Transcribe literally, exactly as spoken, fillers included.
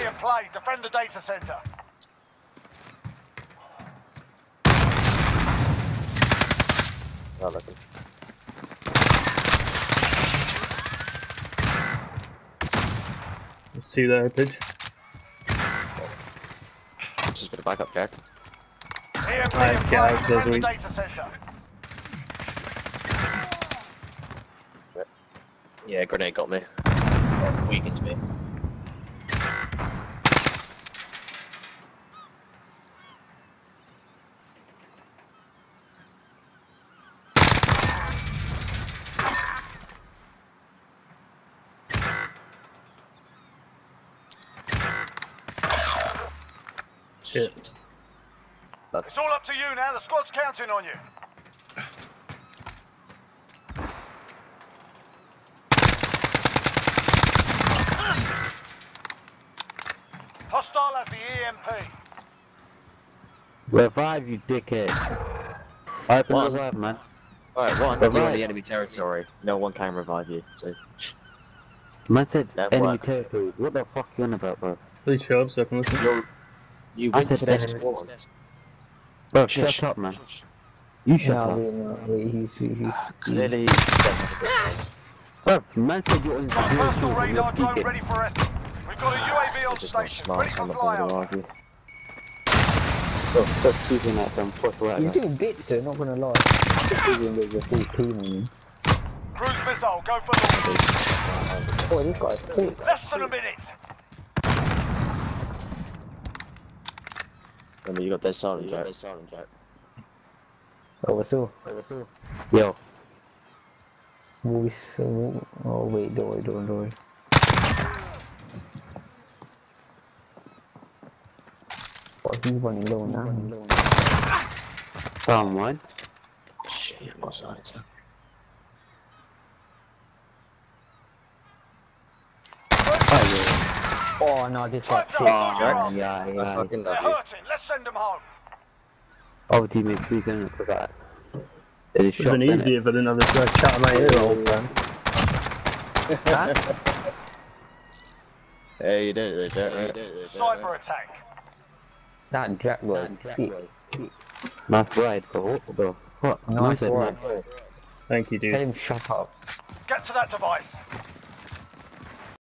in play. Defend the data center. Oh, look. There's two there, Pidge. Just gonna back up, Jack. E M P Right, in get play. out, Defend there's the weak. data center. Yeah, grenade got me. Oh, weakened me. Shit. It's all up to you now. The squad's counting on you. Hostile has the E M P. Revive, you dickhead. Open One. revive, man. Alright, one, Revive. you're in the enemy territory. No one can revive you, so... Man said That enemy work. territory. What the fuck you on about, bro? Please show up so I can listen. You're, you I went said to their enemy- spawn. Bro, Shush. shut up, man. You shut No, up. wait, no, wait, he's, he's, Clearly, you don't have a good name. Bro, man said you're in Got a zero personal two, and radar you're drone peeking. ready for escort. We've got a U A V You're on just not station. smart, Ready so for I'm not gonna flyover. argue. Bro, stop shooting at them. Fuck right, he's man. doing bits though, not gonna lie. Even there's a full team on him. Cruise missile, go for the Oh, this guy's quick. less than a minute. I mean, you got their silent jack. Oh, what's up? Yo, Voice, uh, oh wait, don't worry, don't worry. Oh, he's running low now. found one. Shit, you've got silent jack. Oh no, this guy's Time's sick. up, Yeah, hold your yeah, arse. yeah. I fucking They're love you. hurting. Let's send them home. Other teammates speaking because that. It is It would have shot, been innit? easier if I didn't have this guy chat in my ear the whole time. Hey, you did it, Jack, right? Cyber attack. That Jack was sick. Nice ride, bro. What the fuck? Nice Man said one. Thank you, Tell dude. him shut up. Get to that device.